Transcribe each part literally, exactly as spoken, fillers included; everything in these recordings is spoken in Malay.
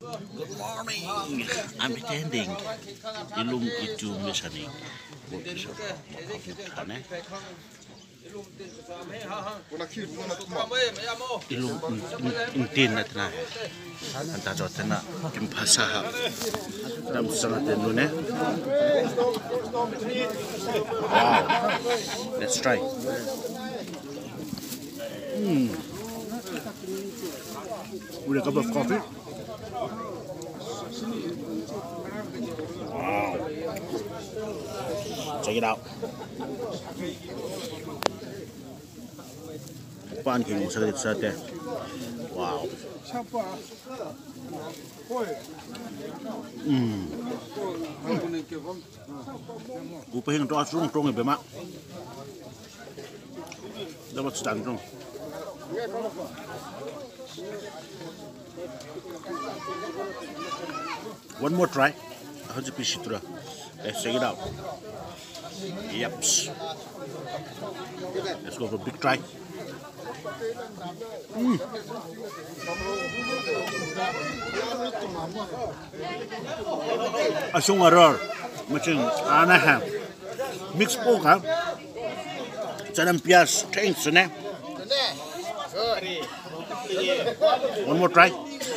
Good morning. I'm attending Eluum Inntin missioning workshop. Eluum Inntin na tena. Anta jo tena kim phasa ha. Dam sangat tenu ne. Wow. Let's try. Hmm. With a cup of coffee. Wow. Check it out. Pancake salad satay. Wow. Hmm. Upahing to asung tong ibe ma. Dapat sedang tong. One more try. Let's check it out. Yeps. Let's go for a big try. Mm. Asung error. Macam aneh. Mix pork ha. Jangan pias, thanks ne. One more try.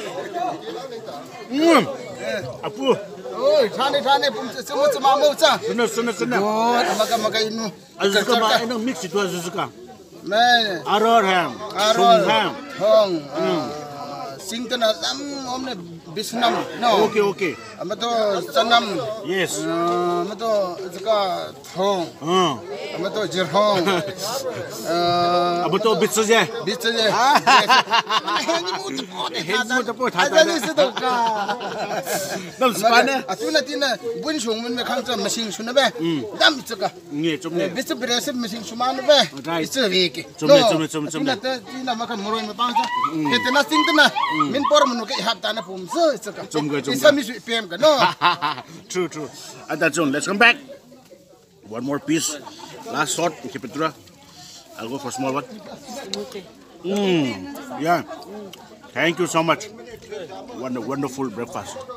Hmm. Apa? Oh, thane thane semua semua mau sah. Benar, benar, benar. Oh, makan makan ini. Azka ma ini mix itu azka. Man. Aror ham. Aror ham. Hong. Sing tu nak am omne bisnam. No. Okay, okay. Am tu sanam. Yes. Am tu zaka thong. Hmm. Am tu jirhong. Am tu bit saja. Bit saja. Ini mutu pote. Mutu pote. Ada ni sedok ka. Nam spane. Atu nanti na bun shung mun me khang cha machine shuna be. Dam chaka. Nge chumne. Bit berese machine shuma na be. Itu wiki. Chumne, chumne, chumne, chumne. Nanti tina makan muroi me pangsa. Kita sing tena. Min por mun ke hab tana pum so chaka. Chumge, chumge. Isa mi su pem ka no. True, true. And that's all. Let's come back. One more piece. Last shot. Keep it through. I'll go for a small one. Mm. Yeah. Thank you so much. Wonderful breakfast.